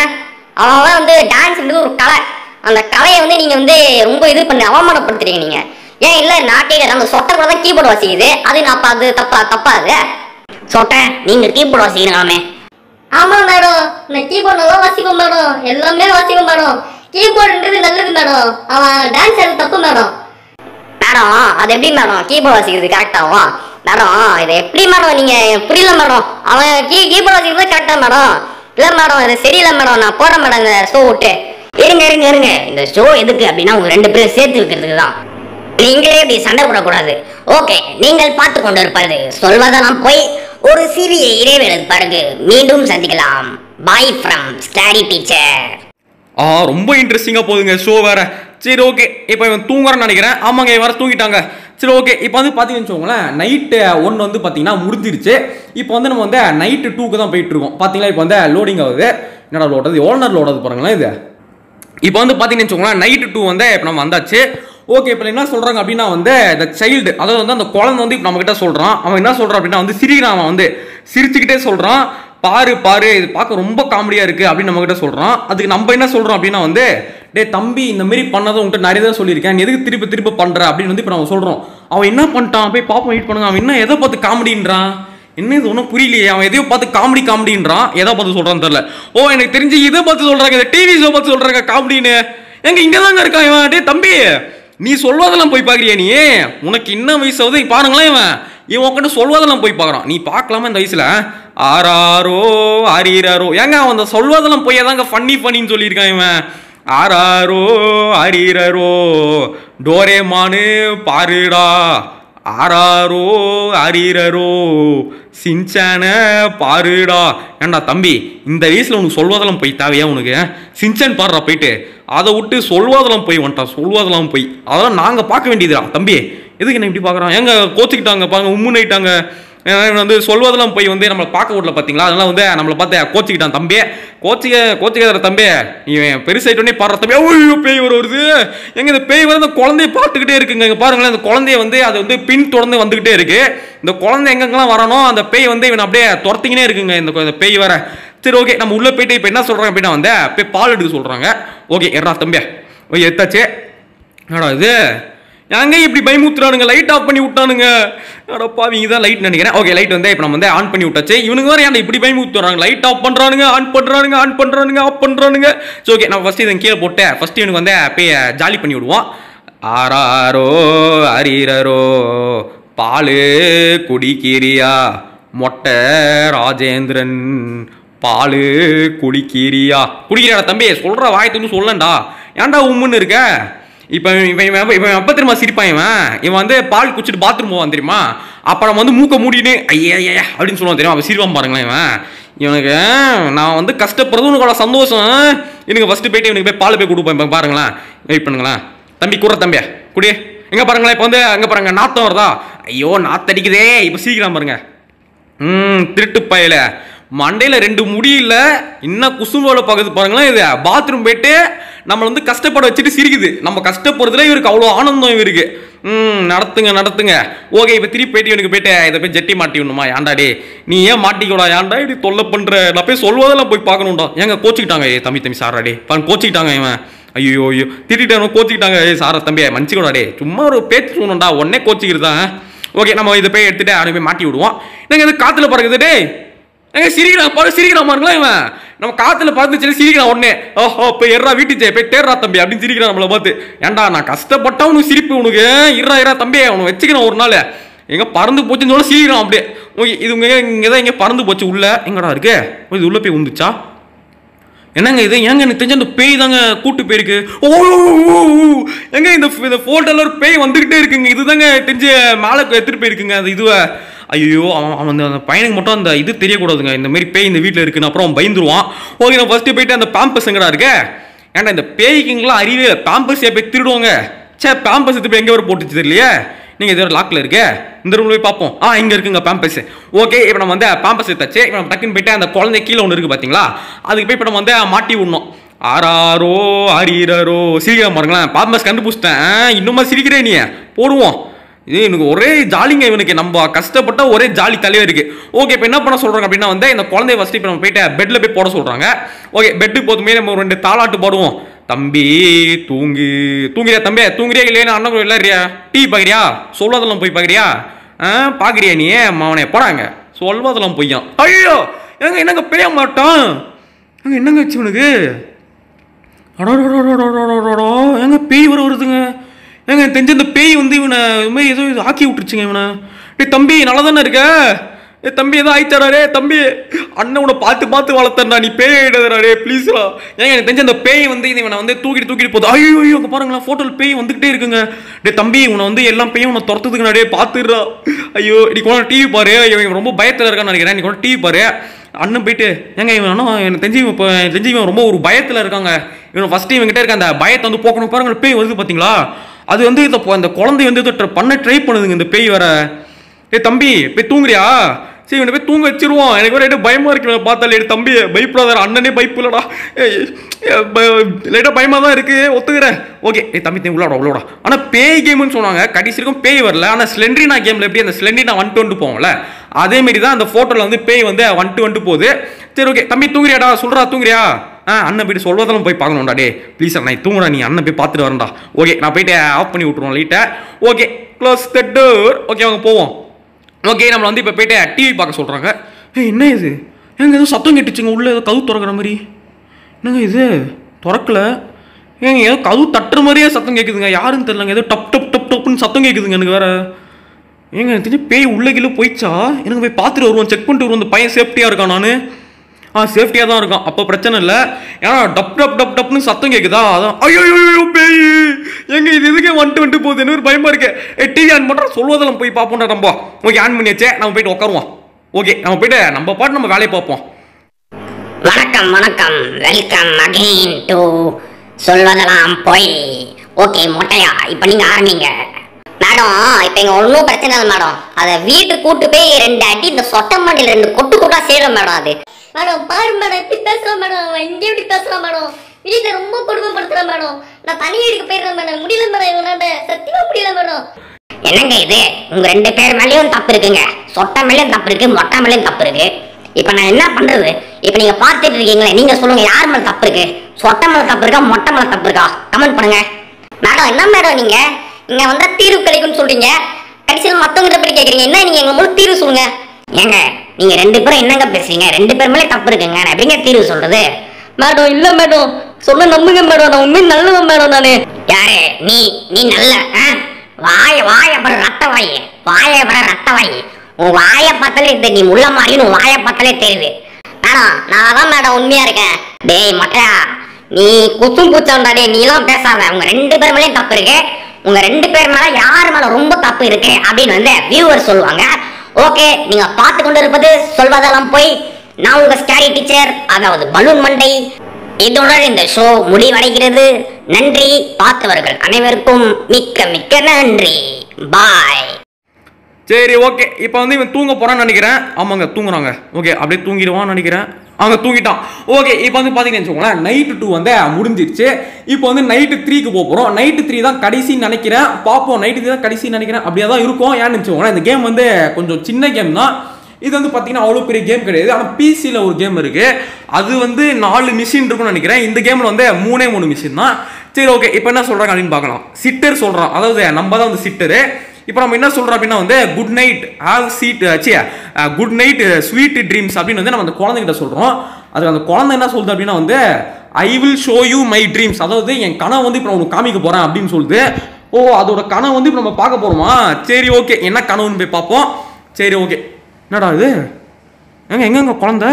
அவன் வந்து டான்ஸ்ன்றது ஒரு கலை. அந்த கலையை வந்து நீங்க வந்து ரொம்ப இது பண்ணி அவமானப்படுத்துறீங்க நீங்க. ஏன் இல்ல நாட்டே அந்த சொட்டை கூட தான் கீபோர்டு வாசிக்குது. அது நான் அது தப்பா தப்பா அது சொட்டை நீங்க கீபோர்டு வாசிக்கிறீங்களாமே? ஆமா மேடம், நான் கீபோர்டு நல்லா வாசிப்பேன் மேடம். எல்லாமே வாசிப்பேன் மேடம். கீபோர்டுன்றது நல்லது மேடம். அவன் டான்ஸ் ஆடுறது தப்பு மேடம். மேடம் அது எப்படி மேடம் கீபோர்டு வாசிக்கிறது கரெக்டாகும்? மேடம் இது எப்படி மேடம் நீங்க புரியல மேடம். அவன் கீ கீபோர்டு வாசிக்கிறது கரெக்டா மேடம்? இல்ல மேடம் இது சரியில்லை மேடம். நான் போறேன் மேடம் இந்த ஷோ விட்டு. இருங்க இருங்க இருங்க இந்த ஷோ எதுக்கு அப்படின்னா உங்க ரெண்டு பேரும் சேர்த்து வைக்கிறதுக்கு தான். நீங்களே இப்படி சண்டை போடக்கூடாது. ஓகே நீங்கள் பார்த்து கொண்டு இருப்பது சொல்வதெல்லாம் போய். ஒரு சிறிய இடைவேளைக்கு பிறகு மீண்டும் சந்திக்கலாம். Bye from ஸ்டாரி teacher. ஆ ரொம்ப இன்ட்ரெஸ்டிங்காக போகுதுங்க ஷோ வேற. சரி ஓகே இப்போ இவன் தூங்குறான்னு நினைக்கிறேன். ஆமாங்க இவன் வேறு தூங்கிட்டாங்க. சரி ஓகே இப்போ வந்து பார்த்தீங்கன்னு வச்சுக்கோங்களேன் நைட்டு ஒன்று வந்து பார்த்தீங்கன்னா முடிஞ்சிருச்சு. இப்போ வந்து நம்ம வந்து நைட்டு டூக்கு தான் போயிட்டு இருக்கோம். பார்த்தீங்களா இப்போ வந்து லோடிங் ஆகுது. என்னடா லோடுறது எவ்வளோ நேரம் லோடாது பாருங்களேன் இது. இப்போ வந்து பார்த்தீங்கன்னு வச்சுக்கோங்களேன் நைட்டு டூ வந்து இப்போ நம்ம வந்தாச்சு. ஓகே இப்போ என்ன சொல்கிறாங்க அப்படின்னா வந்து இந்த சைல்டு அதாவது வந்து அந்த குழந்தை வந்து இப்போ நம்மகிட்ட சொல்கிறான். அவன் என்ன சொல்கிறான் அப்படின்னா வந்து சிரிக்கிறான். அவன் வந்து சிரிச்சுக்கிட்டே சொல்கிறான் பாரு பாரு இது பார்க்க ரொம்ப காமெடியாக இருக்குது அப்படின்னு நம்மகிட்ட சொல்கிறான். அதுக்கு நம்ம என்ன சொல்கிறோம் அப்படின்னா வந்து டே தம்பி இந்த மாதிரி பண்ணதை உங்கள்கிட்ட நிறைய தான் சொல்லியிருக்கேன், எதுக்கு திருப்பி திருப்பி பண்ணுற அப்படின்னு வந்து இப்போ நம்ம சொல்கிறோம். அவன் என்ன பண்ணிட்டான் போய் பாப்போம் வெயிட் பண்ணுங்க. அவன் என்ன எதை பார்த்து காமெடின்றான்? என்ன இது ஒன்றும் புரியலையே. அவன் எதையோ பார்த்து காமெடி காமெடின்றான். எதை பார்த்து சொல்கிறான்னு தெரியல. ஓ எனக்கு தெரிஞ்சு இதை பார்த்து சொல்கிறாங்க, இந்த டிவி ஷோ பார்த்து சொல்கிறாங்க காமெடின்னு. எங்க இங்கே தாங்க இருக்கான் இவன். டே தம்பி நீ சொல்வதெல்லாம் போய் பார்க்குறியா? நீ உனக்கு என்ன வயசு ஆகுது பாருங்களேன். இவன் இவன் உட்காந்து சொல்வதெல்லாம் போய் பார்க்குறான். நீ பார்க்கலாமா இந்த வயசில்? ஆறாரோ ஆறீராரோ ஏங்க அவன் அந்த சொல்வதெல்லாம் போய் தாங்க ஃபன்னி ஃபன்னின்னு சொல்லியிருக்கான் இவன். ஆறாரோ ஆறீராரோ டோரேமானு பாருடா ஆறாரோ ஆறீராரோ சின்சான பாருடா. ஏண்டா தம்பி இந்த வயசில் உனக்கு சொல்வதெல்லாம் போய் தேவையா உனக்கு? சின்சான் பாடுறா போயிட்டு. அதை விட்டு சொல்வதெல்லாம் போய் வந்துட்டான். சொல்வதெல்லாம் போய் அதெல்லாம் நாங்கள் பார்க்க வேண்டியதுடா தம்பி. எதுக்கு என்ன இப்படி பார்க்குறான்? எங்க கோச்சிக்கிட்டாங்க பாருங்க உம்முன்னு ஆயிட்டாங்க. வந்து சொல்வதெல்லாம் போய் வந்து நம்மளை பார்க்க விடல பார்த்தீங்களா? அதெல்லாம் வந்து நம்மளை பார்த்து கோச்சிக்கிட்டான் தம்பி. கோச்சிக்க கோச்சிக்காத தம்பி இவன் பெருசாயிட்டோடனே பாடுற தம்பி. ஓய்யோ பேய் வர வருது. எங்க இந்த பேய் வர இந்த குழந்தைய பார்த்துக்கிட்டே இருக்குங்க. இங்கே பாருங்களேன் இந்த குழந்தைய வந்து அது வந்து பின் தொடர்ந்து வந்துகிட்டே இருக்கு. இந்த குழந்தை எங்கெங்கெல்லாம் வரணும் அந்த பேய் வந்து இவன் அப்படியே துரத்திக்கினே இருக்குங்க இந்த பேய் வர. சரி ஓகே நம்ம உள்ள போயிட்டு இப்போ என்ன சொல்கிறாங்க அப்படின்னா வந்து போய் பால் எடுக்க சொல்கிறாங்க. ஓகே எறா தம்பியா ஓகே எத்தாச்சு. ஏடா இது ஏங்க இப்படி பயமுத்துறானுங்க? லைட் ஆஃப் பண்ணி விட்டானுங்க. அடப்பா இவங்க தான் லைட் நினைக்கிறேன். ஓகே லைட் வந்து இப்போ நம்ம வந்து ஆன் பண்ணி விட்டாச்சு. இவனுங்க வேறு ஏன்டா இப்படி பயமுத்துறாங்க? லைட் ஆஃப் பண்ணுறானுங்க ஆன் பண்ணுறானுங்க ஆன் பண்ணுறானுங்க ஆஃப் பண்ணுறானுங்க. சரி ஓகே நம்ம ஃபஸ்ட்டு இதை கீழே போட்டு ஃபஸ்ட்டு இவனுக்கு வந்து போய் ஜாலி பண்ணி விடுவோம். ஆறாரோ அரீரரோ பால் குடிக்கிறியா மொட்டை ராஜேந்திரன் பால் குடிக்கிறியா? குடிக்கிறியாடா தம்பி? சொல்கிற வாயத்துன்னு சொல்லண்டா. ஏன்டா உம்முன்னு இருக்க? இப்போ இவன் இவன் எப்போ தெரியுமா சிரிப்பான்? இவன் இவன் வந்து பால் குடிச்சிட்டு பாத்ரூம் போவான் தெரியுமா? அப்புறம் வந்து மூக்க மூடின்னு ஐயா ஐயா அப்படின்னு சொல்லுவான் தெரியுமா? அப்போ சிரிப்பான் பாருங்களேன் இவன். இவனுக்கு நான் வந்து கஷ்டப்படுறது உனக்கு அவ்வளோ சந்தோஷம். எனக்கு ஃபஸ்ட்டு போயிட்டு இவனுக்கு போய் பால் போய் கொடுப்பேன் பாருங்களேன். வெயிட் பண்ணுங்களேன் தம்பி குடுற தம்பியா குடி. எங்கே பாருங்களேன் இப்போ வந்து அங்கே பாருங்க நாத்தம் வருதா? ஐயோ நாத்தடிக்குதே. இப்போ சீக்கிரம் பாருங்க. ம் திருட்டு பையில மண்டையில் ரெண்டு முடி இல்லை இன்னும் குசும்போல பார்க்குது பாருங்களேன். இது பாத்ரூம் போயிட்டு நம்மளை வந்து கஷ்டப்பட வச்சுட்டு சிரிக்குது. நம்ம கஷ்டப்படுறதுல இவருக்கு அவ்வளோ ஆனந்தம் இவருக்கு. ம் நடத்துங்க நடத்துங்க. ஓகே இப்போ திருப்பி போயிட்டு இவனுக்கு போயிட்டு இதை போய் ஜெட்டி மாட்டி விடணுமா? ஏன்டாடே நீ ஏன் மாட்டிக்கூடா? ஏன்டா இப்படி தொல்லை பண்ணுற? நான் போய் சொல்வதெல்லாம் போய் பார்க்கணும்டா. ஏங்க கோச்சிக்கிட்டாங்க? ஏ தம்பி தம்பி சாராடே பான் கோச்சிக்கிட்டாங்க இவன். ஐயோ ஐயோ திட்டிட்டு கோச்சிக்கிட்டாங்க. ஏ சாரா தம்பியை மன்னிச்சிக்கூடாடே, சும்மா ஒரு பேச்சு சொல்லணும்டா, உடனே கோச்சிக்கிறதான். ஓகே நம்ம இதை போய் எடுத்துட்டு அவனை போய் மாட்டி விடுவோம். நாங்கள் இது காற்றுல பறக்குது டே. எங்க சிரிக்கிறான் பாரு, சிரிக்கிறான் பாருங்களா இவன். நம்ம காத்துல பார்த்து சிரிக்கிறான் உடனே. ஓஹோ போய் எறா வீட்டுச்சே போய் தேர்றா தம்பி அப்படின்னு சிரிக்கிறான் நம்மளை பார்த்து. ஏன்டா நான் கஷ்டப்பட்டா உனக்கு சிரிப்பு உனக்கு. இரா இரா தம்பி அவனை வச்சுக்கிறான் ஒரு நாள். எங்க பறந்து போச்சுன்னு சொல்ல சிரிக்கிறான் அப்படியே. ஓகே இது இங்கே தான் எங்கே பறந்து போச்சு உள்ள. எங்கடா இருக்கு? இது உள்ள போய் வந்துச்சா? என்னங்க இது? ஏங்க எனக்கு தெரிஞ்ச அந்த பேய் தாங்க கூட்டு போயிருக்கு. ஓ எங்க இந்த ஃபோட்டோல ஒரு பேய் வந்துகிட்டே இருக்குங்க. இதுதாங்க தெரிஞ்ச மேலே எடுத்துட்டு போயிருக்குங்க அது இதுவை. ஐயோ அவன் அவன் அந்த பையனுக்கு மட்டும் அந்த இது தெரியக்கூடாதுங்க, இந்த மாதிரி பேய் இந்த வீட்டில் இருக்குன்னு. அப்புறம் அவன் பயந்துருவான். ஓகே நான் ஃபர்ஸ்ட்டு போயிட்டு அந்த பாம்பஸ் எங்கடா இருக்க? ஏன்டா இந்த பேய்க்குங்களாம் அறிவே பாம்பஸ் போய் திருடுவாங்க. சே பாம்பஸ் இப்போ எங்கே வர போட்டுச்சு தெரியலையே. நீங்கள் இது லாக்கில் இருக்க, இந்த ரூம்ல போய் பார்ப்போம். ஆ இங்கே இருக்குங்க பாம்பஸ். ஓகே இப்போ நம்ம வந்து பாம்பஸ் எடுத்தாச்சு. இப்போ நம்ம டக்குன்னு போயிட்டு அந்த குழந்தை கீழே ஒன்று இருக்குது பார்த்தீங்களா, அதுக்கு போய் இப்போ நம்ம வந்து மாட்டி விடணும். ஆறாரோ ஆறீரோ சிரிக்கிற பாருங்களேன். பாம்பஸ் கண்டுபிடிச்சிட்டேன். இன்னுமா சிரிக்கிறே நீ? போடுவோம். இது எனக்கு ஒரே ஜாலிங்க இவனுக்கு. நம்ம கஷ்டப்பட்ட ஒரே ஜாலி தலைவர் இருக்கு. ஓகே இப்போ என்ன பண்ண சொல்றாங்க அப்படின்னா வந்து இந்த குழந்தைய ஃபர்ஸ்ட் இப்போ நம்ம போயிட்டு பெட்ல போய் போட சொல்றாங்க. ஓகே பெட்டு போதுமே நம்ம ஒரு ரெண்டு தாளாட்டு போடுவோம். தம்பி தூங்கு தூங்குறியா தம்பி? தூங்குறியா இல்லையா? அண்ணன் கூட இல்லையா? டீ பார்க்குறியா? சொல்வதெல்லாம் போய் பார்க்குறியா? ஆ பார்க்குறியா நீ? அவனை போடாங்க சொல்வதெல்லாம் பொய்யா. ஐயோ எங்க என்னங்க பேய மாட்டான். எங்க என்னங்க வச்சு இவனுக்கு? அடோடோடோடோடோடோடோ எங்க பேய் வர வருதுங்க. ஏங்க தெரிஞ்ச இந்த பேய் வந்து இவனை இது மாதிரி ஏதோ இது ஆக்கி விட்டுருச்சுங்க இவனை. ஏ தம்பி நல்லா தானே இருக்க? ஏ தம்பி ஏதோ ஆயிச்சாரே தம்பி. அண்ணன் உன்னை பார்த்து பார்த்து வளர்த்தா நீ பேய் ஆயிடாதே ப்ளீஸ்ரா. ஏங்க எனக்கு தெரிஞ்ச அந்த பேய் வந்து இவனை வந்து தூக்கிட்டு தூக்கிட்டு போகுது. ஐயோ ஐயோ அங்கே பாருங்களா ஃபோட்டோவில் பேய் வந்துகிட்டே இருக்குங்க. டே தம்பி உன்னை வந்து எல்லாம் பேயும் உன்னை துரத்துதுக்குண்ணா. டே பார்த்துடுறா. ஐயோ நீ கூட டிவி பாரு. இவன் ரொம்ப பயத்தில் இருக்கான்னு நினைக்கிறேன். நீ கூட டிவி பாரு. அண்ணன் போயிட்டு ஏங்க இவன் ஆனால் எனக்கு தெரிஞ்சு இப்போ தெரிஞ்சு இவன் ரொம்ப ஒரு பயத்தில் இருக்காங்க. இவன் ஃபஸ்ட்டு இவன்கிட்ட இருக்க அந்த பயத்தை வந்து போக்கணும். பாருங்க பேய் வருது பார்த்தீங்களா? அது வந்து இதை அந்த குழந்தை வந்து இதை பண்ண ட்ரை பண்ணுதுங்க இந்த பேய் வர. ஏ தம்பி போய் தூங்குறியா? சரி இவனை போய் தூங்க வச்சிருவோம். எனக்கு வேற லைட்டாக பயமாக இருக்கு பார்த்தாலே. தம்பி பயப்படாத, அண்ணனே பயப்பு இல்லடா. லைட்டாக பயமாக தான் இருக்கு ஒத்துக்கிறேன். ஓகே ஏ தம்பி தம்பி உள்ளாடா உள்ளோடா. ஆனால் பேய் கேம்னு சொன்னாங்க, கடைசி இருக்கும் பேய் வரல. ஆனால் ஸ்லெண்ட்ரினா கேமில் எப்படி அந்த ஸ்லெண்ட்ரினா வந்துட்டு வந்துட்டு போவோம்ல, அதேமாரி தான் அந்த ஃபோட்டோவில் வந்து பேய் வந்து வந்துட்டு வந்துட்டு போகுது. சரி ஓகே தம்பி தூங்குறியாடா? சொல்கிறா தூங்குறியா? ஆ அண்ணன் போய்ட்டு சொல்வதெல்லாம் போய் பார்க்கணும்டா. டே ப்ளீஸ் நான் தூங்குறா, நீ அண்ணன் போய் பார்த்துட்டு வரேன்டா. ஓகே நான் போயிட்டு ஆஃப் பண்ணி விட்ருவோம் லைட்டை. Okay close the door. Okay அவங்க போவோம். ஓகே நம்மளை வந்து இப்போ போயிட்டு டிவி பார்க்க சொல்கிறாங்க. ஏ என்ன இது? ஏங்க ஏதோ சத்தம் கேட்டுச்சுங்க உள்ளே, ஏதோ கதவு திறக்கிற மாதிரி. என்னங்க இது திறக்கல? ஏங்க ஏதோ கதவு தட்டுற மாதிரியே சத்தம் கேட்குதுங்க. யாருன்னு தெரியலங்க. ஏதோ டப் டப் டப் டப்னு சத்தம் கேட்குதுங்க எனக்கு வேற. ஏங்க எனக்கு தெரிஞ்சு பேய் உள்ள கீழே போயிடுச்சா? எனக்கு போய் பார்த்துட்டு வருவோம், செக் பண்ணிட்டு வருவோம். இந்த பையன் சேஃப்டியாக இருக்கான். நான் ஆ சேஃப்டியாக தான் இருக்கான், அப்போ பிரச்சனை இல்லை. ஏன்னா டப் டப் டப் டப்னு சத்தம் கேட்குதா? அதான் ஐயோ பேய் எங்க இது இதுக்கே வந்துட்டு வந்துட்டு போகுது. என்ன ஒரு பயமா இருக்கு. ஏ டிவி ஆன் பண்ணுறோம், சொல்வதெல்லாம் போய் பார்ப்போம்டா நம்ம. ஓகே ஆன் பண்ணியாச்சே, நம்ம போயிட்டு உட்காருவோம். ஓகே நம்ம போயிட்டு நம்ம பாட்டு நம்ம வேலையை பார்ப்போம். வணக்கம் வணக்கம், வெல்கம் அகைன் டு சொல்வதெல்லாம் போய். ஓகே மொட்டையா இப்போ நீங்கள் ஆரம்பிங்க. மேடம் இப்போ இங்கே ஒன்றும் பிரச்சனை இல்லை மேடம். அதை வீட்டுக்கு கூட்டு போய் ரெண்டு அடி இந்த சொட்ட மாட்டில் ரெண்டு கொட்டு கொட்டா செய்கிறோம் மேடம். அது மேடம் பாரு மேடம் எப்படி பேசுறோம் மேடம். அவன் இங்கே எப்படி பேசுறான் மேடம். வீட்டில் ரொம்ப கொடுமைப்படுத்துறான் மேடம். நான் தனி வீட்டுக்கு போயிடுறேன் மேடம். முடியல மேடம், இவனாண்ட சத்தியமா முடியல மேடம். என்னங்க இது? உங்க ரெண்டு பேர் மேலேயும் தப்பு இருக்குங்க. சொட்ட மேலேயும் தப்பு இருக்கு, மொட்டை மேலேயும் தப்பு இருக்கு. இப்போ நான் என்ன பண்றது? இப்போ நீங்க பார்த்துட்டு இருக்கீங்களே, நீங்க சொல்லுங்க யார் மேல தப்பு இருக்கு? சொட்ட மேல தப்பு இருக்கா, மொட்டை மேல தப்பு இருக்கா? கமெண்ட் பண்ணுங்க. மேடம் என்ன மேடம் நீங்க இங்க வந்தா தீர்வு கிடைக்கும்னு சொல்றீங்க, கடைசியில் மத்தவங்கிட்ட போய் கேக்குறீங்க. என்ன நீங்க எங்க மூலம் தீர்வு சொல்லுங்க. ஏங்க நீங்க ரெண்டு பேரும் என்னங்க பேசுறீங்க? ரெண்டு பேர் மேலே தப்பு இருக்குங்க, நான் எப்படிங்க தீர்வு சொல்றது? மேடம் இல்ல மேடம், சொன்ன நம்புங்க மேடம். நான் உண்மையை நல்லவன் மேடம். நானு யாரு நீ? நீ நல்ல வாய வாய பர ரத்த வாய், வாய பர ரத்த வாய். உன் வாய பார்த்தாலே இது நீ முள்ள மாதிரி உன் வாய பார்த்தாலே தெரியுது. மேடம் நான் தான் மேடம் உண்மையா இருக்கேன். டேய் மட்டையா நீ குத்தும் பூச்சாண்டா. டே நீ எல்லாம் பேசாத. உங்க ரெண்டு பேர் மேலேயும் தப்பு இருக்கு. உங்க ரெண்டு பேர் மேல யார் மேல ரொம்ப தப்பு இருக்கு அப்படின்னு வந்து வியூவர் சொல்லுவாங்க. ஓகே நீங்க பார்த்து கொண்டு இருப்பது சொல்வதெல்லாம் போய். நான் உங்க ஸ்டாரி டீச்சர், அதாவது பலூன் மண்டை. இதுடன் இந்த ஷோ முடிவடைகிறது. நன்றி பார்த்தவர்கள் அனைவருக்கும் மிக்க மிக்க நன்றி. பாய். சரி ஓகே இப்போ வந்து இவன் தூங்க போறான்னு நினைக்கிறேன். ஆமாங்க தூங்குறாங்க. ஓகே அப்படியே தூங்கிடுவான்னு நினைக்கிறேன். அவங்க தூங்கிட்டான். ஓகே, இப்போ வந்து பார்த்தீங்கன்னு வச்சுக்கோங்களேன், நைட்டு டூ வந்து முடிஞ்சிருச்சு. இப்போ வந்து நைட்டு த்ரீக்கு போக போகிறோம். நைட்டு த்ரீ தான் கடைசின்னு நினைக்கிறேன். பார்ப்போம், நைட்டு த்ரீ தான் கடைசின்னு நினைக்கிறேன். அப்படியே தான் இருக்கும். ஏன்னு வச்சுக்கோங்களேன், இந்த கேம் வந்து கொஞ்சம் சின்ன கேம் தான். இது வந்து பார்த்தீங்கன்னா அவ்வளோ பெரிய கேம் கிடையாது. ஆனால் பிசியில் ஒரு கேம் இருக்குது, அது வந்து நாலு மிஷின் இருக்குன்னு நினைக்கிறேன். இந்த கேமில் வந்து மூணே மூணு மிஷின் தான். சரி, ஓகே, இப்போ என்ன சொல்கிறாங்க அப்படின்னு பார்க்கலாம். சிட்டர் சொல்கிறான், அதாவது நம்ம தான் வந்து சிட்டரு. இப்போ நம்ம என்ன சொல்கிறோம் அப்படின்னா வந்து good night have seat see good night sweet dreams அப்படின்னு வந்து நம்ம அந்த குழந்தைகிட்ட சொல்கிறோம். அதுக்கு அந்த குழந்தை என்ன சொல்லுது அப்படின்னா வந்து I will show you my dreams, அதாவது என் கனவு வந்து இப்போ நான் உனக்கு காமிக்க போகிறேன் அப்படின்னு சொல்லுது. ஓ, அதோட கனவு வந்து இப்போ நம்ம பார்க்க போகிறோமா? சரி, ஓகே, என்ன கனவுன்னு போய் பார்ப்போம். சரி, ஓகே, என்னடா இது? எங்க எங்கங்க குழந்தை?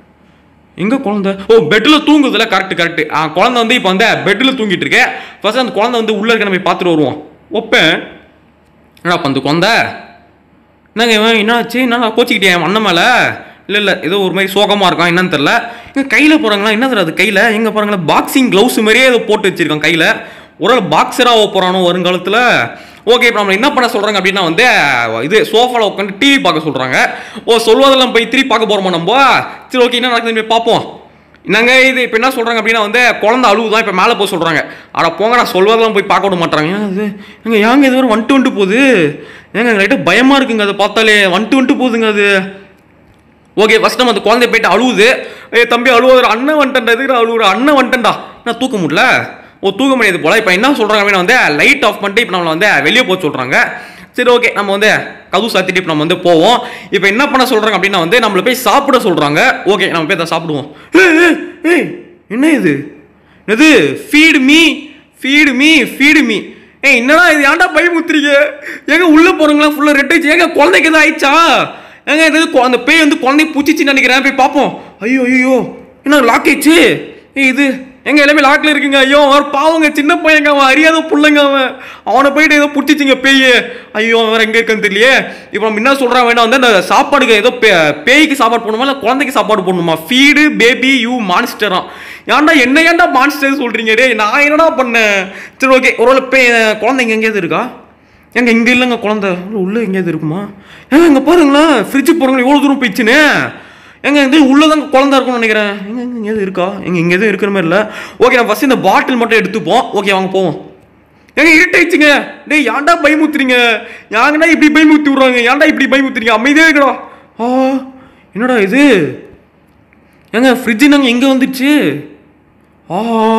எங்க குழந்தை? ஓ, பெட்டில் தூங்குதுல. கரெக்ட் கரெக்ட் குழந்தை வந்து இப்போ வந்து பெட்டில் தூங்கிட்டு இருக்கேன். ஃபர்ஸ்ட் அந்த குழந்தை வந்து உள்ள இருக்க நம்ம பார்த்துட்டு வருவோம். ஒப்பேன், என்னடா அந்த குழந்தை? என்னங்க இவன் என்னாச்சு? என்ன கோச்சிக்கிட்டே என் அண்ணன் மேலே? இல்லை இல்லை, ஏதோ ஒரு மாதிரி சோகமாக இருக்கான், என்னன்னு தெரில. எங்க கையில் போகிறாங்களா? என்ன தெரியாது கையில்? எங்கே பாருங்களேன், பாக்ஸிங் க்ளவுஸ் மாதிரியே ஏதோ போட்டு வச்சிருக்கான் கையில். ஒரு ஆள் பாக்ஸராக போகிறானோ வருங்காலத்தில். ஓகே, இப்போ நம்ம என்ன பண்ண சொல்கிறாங்க அப்படின்னா வந்து இது சோஃபாவில் உட்காந்து டிவி பார்க்க சொல்கிறாங்க. ஓ, சொல்வதெல்லாம் போய் திருப்பி பார்க்க போகிறோமா நம்ம? சரி, ஓகே, என்ன நடக்குதுன்னு போய் பார்ப்போம். என்னங்க இது இப்போ என்ன சொல்கிறாங்க அப்படின்னா வந்து குழந்தை அழுவுதான், இப்போ மேலே போக சொல்கிறாங்க. ஆனால் போங்க, நான் சொல்வதெல்லாம் போய் பார்க்க விட மாட்டாங்க. இது எங்க ஏங்க இது வரை வந்துட்டு வந்துட்டு போகுது? ஏங்க லைட்டாக பயமாக இருக்குங்க, அதை பார்த்தாலே வந்துட்டு வந்துட்டு போகுதுங்க அது. ஓகே, ஃபஸ்ட் நம்ம அந்த குழந்தை போயிட்டு அழுவுது. ஏ தம்பி அழுவாது, அண்ணன் வந்துட்டா, எதுக்கு அழுவுற? அண்ணன் வந்துட்டா, நான் தூக்க முடியல. ஓ, தூக்க முடியாது போல. இப்போ என்ன சொல்கிறாங்க அப்படின்னா வந்து லைட் ஆஃப் பண்ணிட்டு இப்போ நம்மளை வந்து வெளியே போக சொல்கிறாங்க. சரி, ஓகே, நம்ம வந்து கதவு சாத்திட்டு இப்போ நம்ம வந்து போவோம். இப்போ என்ன பண்ண சொல்கிறாங்க அப்படின்னா வந்து நம்மளை போய் சாப்பிட சொல்கிறாங்க. ஓகே, நம்ம போய் தான் சாப்பிடுவோம். ஏய், என்ன இது? என்னது? Feed me feed me feed me ஏய், என்னடா இது? ஏன்டா பயமுத்துறீங்க? ஏங்க உள்ளே போகிறவங்களா ஃபுல்லாக ரெட் ஆயிடுச்சு. ஏங்க குழந்தைக்கு எதாவது ஆயிடுச்சா? ஏங்க இது அந்த பேய் வந்து குழந்தை பூச்சிச்சின்னு நினைக்கிறேன். போய் பார்ப்போம். ஐயோ ஐயோ, என்ன லாக் ஆயிடுச்சு? ஏய், இது எங்க எல்லாமே லாக்ல இருக்குங்க. ஐயோ, அவர் பாவங்க, சின்ன பையங்க, அவன் அறியாத புள்ளைங்க, அவன் அவனை போயிட்டு ஏதோ புடிச்சிச்சிங்க பேய். ஐயோ, அவன் எங்க இருக்குன்னு தெரியலையே. இப்போ நம்ம என்ன சொல்றான் வேண்டாம் வந்து அந்த சாப்பாடுக்கு ஏதோ பேய்க்கு சாப்பாடு போடணுமா இல்லை குழந்தைக்கு சாப்பாடு போடணுமா? ஃபீடு பேபி யூ மான்ஸ்டரா? ஏன்டா என்ன ஏன்டா மான்ஸ்டர் சொல்றீங்க? டே, நான் என்னடா பண்ணேன்? சரி, ஓகே, ஒருவேளை பே குழந்தைங்க எங்கேயாவது இருக்கா? எங்க இங்க இல்லைங்க குழந்தை, உள்ள எங்கேயாவது இருக்குமா? ஏங்க இங்க பாருங்களேன், ஃப்ரிட்ஜு போறவங்க எவ்வளவு தூரம் போயிடுச்சுன்னு. எங்க இது உள்ளதான் குழந்தை இருக்கும்னு நினைக்கிறேன். எங்க எங்க எங்கேயாவது இருக்கா? எங்க இங்கே எதுவும் இருக்கிற மாதிரி இல்லை. ஓகே, நான் ஃபர்ஸ்ட் இந்த பாட்டில் மட்டும் எடுத்துப்போம். ஓகே, வாங்க போவோம். ஏங்க இருட்டாயிடுச்சுங்க. டேய், ஏன்டா பயமுத்துறீங்க? யாங்கடா இப்படி பயமுத்தி விடுறாங்க? ஏன்டா இப்படி பயமுத்துறீங்க? அமைதியாக இருக்கடா. ஆ, என்னடா இது? ஏங்க ஃப்ரிட்ஜு நாங்கள் எங்கே வந்துடுச்சு? ஆ,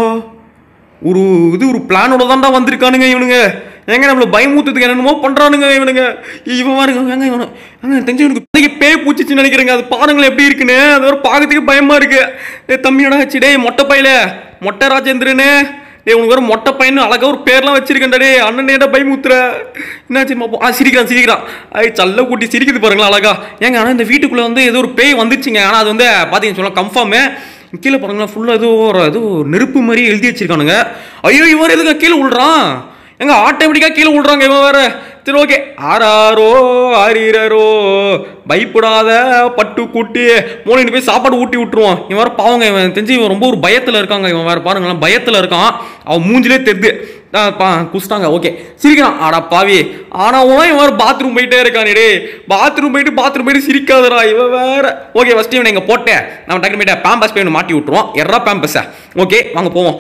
ஒரு இது ஒரு பிளானோட தான்டா வந்திருக்கானுங்க இவனுங்க. ஏங்க நம்மள பயமூத்துறதுக்கு என்னென்னமோ பண்றானுங்க இவனுங்க. இவன் பாருங்க, ஏங்க இவனு ஏங்க தெரிஞ்சு இவனுக்கு பேய் பூச்சிச்சுன்னு நினைக்கிறேங்க. அது பாருங்களேன் எப்படி இருக்குன்னு. அது ஒரு பார்க்கறதுக்கு பயமா இருக்கு. ஏ தம்பியோட ஆச்சு. டேய் மொட்டை பையில, மொட்டை ராஜேந்திரனு, டே உனக்கு ஒரு மொட்டை பையனு அழகா ஒரு பேர்லாம் வச்சிருக்கேன்டா. டே அண்ணன் ஏடா பயமுத்துற? என்னாச்சு? ஆ, சிரிக்கிறான் சிரிக்கிறான். ஐ சல்ல கூட்டி சிரிக்குது பாருங்களா அழகா. ஏங்க ஆனால் இந்த வீட்டுக்குள்ள வந்து ஏதோ ஒரு பேய் வந்துச்சுங்க. ஆனால் அது வந்து பார்த்தீங்கன்னு சொல்ல கன்ஃபார்மு. கீழே பாருங்களா ஃபுல்லாக ஏதோ ஒரு ஏதோ நெருப்பு மாதிரி எழுதி வச்சிருக்கானுங்க. ஐயோ, இவன் எதுக்கு கீழே விழுறான்? எங்க ஆட்டோமேட்டிக்காக கீழே விழுறாங்க இவன் வேற. சரி, ஓகே, ஆறாரோ ஆறீரோ பயப்படாத பட்டு கூட்டி மூணு போய் சாப்பாடு ஊட்டி விட்டுருவான். இவன் வேற பாவங்க, இவன் தெரிஞ்சு இவன் ரொம்ப ஒரு பயத்தில் இருக்காங்க. இவன் வேற பாருங்களேன் பயத்தில் இருக்கான். அவன் மூஞ்சிலே தெரிது குஸ்டாங்க. ஓகே, சிரிக்கிறான். ஆடா பாவி. ஆனா இவன் வேற பாத்ரூம் போயிட்டே இருக்கான். டே பாத்ரூம் போயிட்டு பாத்ரூம் போயிட்டு சிரிக்காதரா இவன் வேற. ஓகே, ஃபர்ஸ்ட் இவனை இங்கே போட்டேன். நம்ம டக்குனு போயிட்டு பேம்பஸ் போய் மாட்டி விட்டுருவோம். எறா பேம்பஸா? ஓகே, வாங்க போவோம்.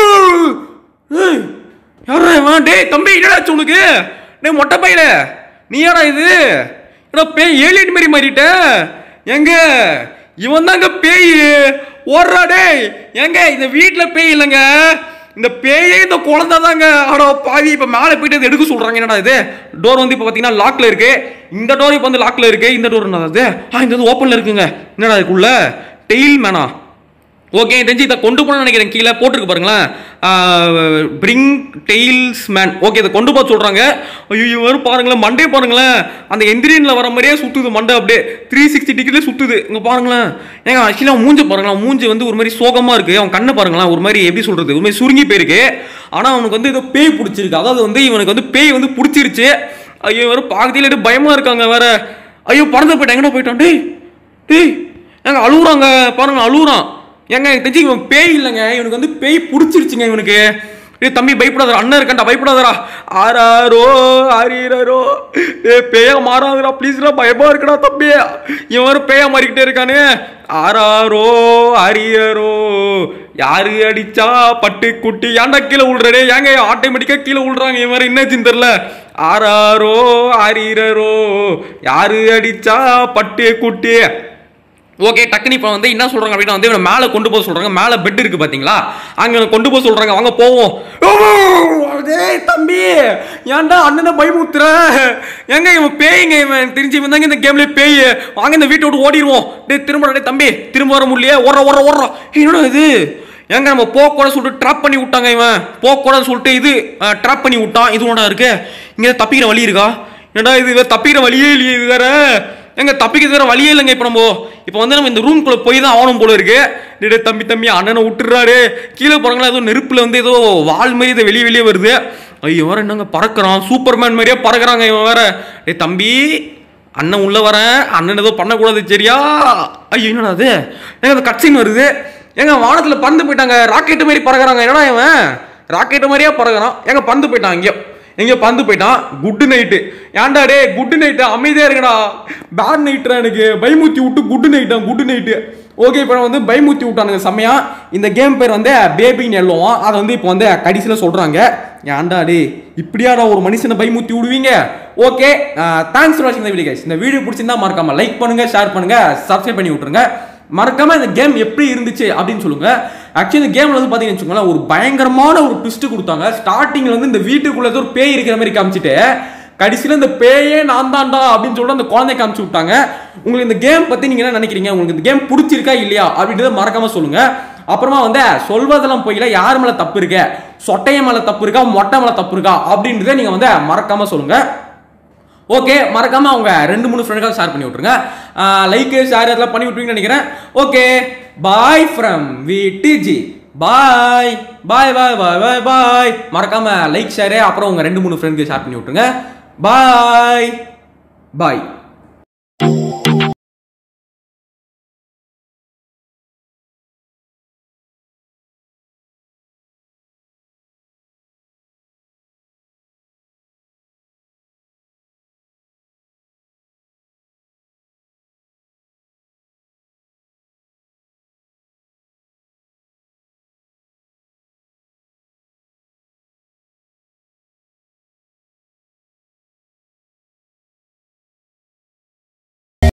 யாரா இவன்? டே தம்பி, என்னடாச்சு உனக்கு? டே மொட்டை பையில, நீ யாரா இது? ஏடா பேய் ஏலியன் மாரி மாறிட்ட. எங்க இவன் தாங்க பேய். ஓடுறா டே. எங்க இந்த வீட்டில் பேய் இல்லைங்க, இந்த பேயே இந்த குழந்தை தாங்க. ஆடோ பாவி. இப்போ மேலே போயிட்டு எடுக்க சொல்றாங்க. என்னடா இது? டோர் வந்து இப்போ பார்த்தீங்கன்னா லாக்ல இருக்கு. இந்த டோர் இப்போ வந்து லாக்ல இருக்கு. இந்த டோர் என்னது? ஆ, இந்த வந்து ஓப்பன்ல இருக்குங்க. என்னடா இதுக்குள்ள டெயில் மேனா? ஓகே, தெரிஞ்சு இதை கொண்டு போன நினைக்கிறேன். கீழே போட்டிருக்கு பாருங்களேன், பிரிங் டெய்ல்ஸ் மேன். ஓகே, இதை கொண்டு போக சொல்றாங்க. ஐயோ வரும் பாருங்களேன், மண்டே பாருங்களேன், அந்த எந்திரியன்ல வர மாதிரியே சுத்துது மண்டை. அப்படியே த்ரீ சிக்ஸ்டி டிகிரில சுத்துது. இங்க பாருங்களேன். ஏங்க ஆக்சுவலி அவன் மூஞ்சி பாருங்களேன், மூஞ்சி வந்து ஒரு மாதிரி சோகமா இருக்கு. அவன் கண்ணை பாருங்களேன், ஒரு மாதிரி எப்படி சொல்றது, ஒரு மாதிரி சுருங்கி போயிருக்கு. ஆனா அவனுக்கு வந்து ஏதோ பேய் பிடிச்சிருக்கு. அதாவது வந்து இவனுக்கு வந்து பேய் வந்து பிடிச்சிருச்சு. ஐயோ வரும் பாக்கத்தில பயமா இருக்காங்க வேற. ஐயோ பறந்து போயிட்டான். எங்கடா போயிட்டான்? டேய் டேய், ஏங்க அழுகுறாங்க பாருங்க, அழுகுறான். ஏங்க தெரிஞ்சு இவன் பேய் இல்லைங்க, இவனுக்கு வந்து பேய் பிடிச்சிருச்சுங்க. இவனுக்கு டேய் தம்பி பயப்படாதடா, அண்ணன் இருக்கண்டா, பயப்படாதடா. ஆராரோ ஆரீரோ, டேய் பேய மாறாதடா ப்ளீஸ்டா, பயமா இருக்குடா தம்பி. இவன் வேற பேய மாறிக்கிட்டே இருக்கானே. ஆராரோ ஆரீரோ, யாரு அடிச்சா பட்டு குட்டி, ஏன்டா கீழே விழுறே? ஏங்க ஆட்டோமேட்டிக்கா கீழே விழுறாங்க, இவன் வேற என்னாச்சுன்னு தெரியல. ஆராரோ ஆரீரோ, யாரு அடிச்சா பட்டு குட்டி. ஓகே, டக்குனு இப்போ வந்து என்ன சொல்றாங்க அப்படின்னா வந்து இவனை மேலே கொண்டு போக சொல்றாங்க. மேலே பெட் இருக்கு பாத்தீங்களா, அங்க கொண்டு போக சொல்றாங்க. வாங்க போவோம். டேய் தம்பி, ஏன்டா அண்ணனை பயமுத்துற? எங்க இவன் பேய்ங்க, இவன் தெரிஞ்சு இவன் தாங்க இந்த கேம்ல பேய். வாங்க இந்த வீட்டை விட்டு ஓடிடுவோம். டேய் திரும்ப, டேய் தம்பி திரும்ப வர முடியலையே, ஓடுற ஓடுற ஓடுற. என்னடா இது, எங்க நம்ம போக்கூட சொல்லிட்டு ட்ராப் பண்ணி விட்டாங்க. இவன் போக்கூட சொல்லிட்டு இது ட்ராப் பண்ணி விட்டான். இது ஒன்றா இருக்கு. இங்கே தப்பிக்கிற வழி இருக்கா? ஏன்டா இது தப்பிக்கிற வழியே இல்லையே, இது வேற எங்க தப்பிக்கிறது வேற வழியே இல்லைங்க. இப்போ நம்ம இப்போ வந்து நம்ம இந்த ரூம்குள்ள போய் தான் ஆகணும் போல இருக்கு. டே தம்பி தம்பி அண்ணனை விட்டுறாரு. கீழே போறாங்களா, ஏதோ நெருப்புல வந்து ஏதோ வால் மாதிரி இதை வெளியே வெளியே வருது. ஐயோ வேற என்னங்க பறக்கிறான், சூப்பர்மேன் மாதிரியே பறக்கிறாங்க இவன் வேற. டே தம்பி அண்ணன் உள்ள வரேன், அண்ணன் ஏதோ பண்ணக்கூடாது சரியா? ஐயோ என்னடா அது, எங்க அந்த கட்சின்னு வருது. எங்க வானத்துல பறந்து போயிட்டாங்க, ராக்கெட்டு மாதிரி பறக்கிறாங்க. என்னடா இவன் ராக்கெட்டு மாதிரியே பறக்கிறான். எங்க பறந்து போயிட்டான், எங்கேயோ எங்கேயோ பறந்து போயிட்டான். Good night. ஏன்டா டே குட் நைட்டு, அமைதியா இருக்கடா. பேட் நைட்ரா, எனக்கு பயமுத்தி விட்டு குட் நைட்டான், குட் நைட்டு. ஓகே, இப்போ வந்து பயமுத்தி விட்டானுங்க செம்மையா. இந்த கேம் பேர் வந்து பேபின்னு எழுதுவோம். அதை வந்து இப்போ வந்து கடைசியில் சொல்றாங்க. ஏன்டா டே இப்படியாடா ஒரு மனுஷனை பயமுத்தி விடுவீங்க? ஓகே, தேங்க்ஸ் ஃபார் வாட்சிங் இந்த வீடியோ கைஸ். இந்த வீடியோ பிடிச்சிருந்தா மறக்காம லைக் பண்ணுங்க, ஷேர் பண்ணுங்க, சப்ஸ்கிரைப் பண்ணி விட்டுருங்க. மறக்காம இந்த கேம் எப்படி இருந்துச்சு அப்படின்னு சொல்லுங்க. ஆக்சுவலி இந்த கேம்ல வந்து பாத்தீங்கன்னு வச்சுக்கோங்களேன், ஒரு பயங்கரமான ஒரு ட்விஸ்ட் கொடுத்தாங்க. ஸ்டார்டிங்ல வந்து இந்த வீட்டுக்குள்ள ஒரு பேய் இருக்கிற மாதிரி காமிச்சிட்டு கடைசியில் இந்த பேயே நான் தான்டா அப்படின்னு சொல்லிட்டு அந்த குழந்தை காமிச்சு விட்டாங்க. உங்களுக்கு இந்த கேம் பத்தி நீங்க என்ன நினைக்கிறீங்க? உங்களுக்கு இந்த கேம் பிடிச்சிருக்கா இல்லையா அப்படின்றத மறக்காம சொல்லுங்க. அப்புறமா வந்து சொல்வதெல்லாம் போயில யார் மேல தப்பு இருக்கு, சொட்டைய மேல தப்பு இருக்கா, மொட்டை மேல தப்பு இருக்கா அப்படின்றத நீங்க வந்து மறக்காம சொல்லுங்க. ஓகே, மறக்காம அவங்க ரெண்டு மூணு ஃப்ரெண்டுக்காக ஷேர் பண்ணி விட்டுருங்க. லைக் ஷேர் அதெல்லாம் பண்ணி விட்டுருவீங்கன்னு நினைக்கிறேன். Okay, bye from VDG. Bye bye bye bye bye bye. மறக்காம லைக் ஷேர் அப்புறம் உங்க ரெண்டு மூணு ஃப்ரெண்டுக்கு ஷேர் பண்ணி விட்டுருங்க. பாய் பாய்.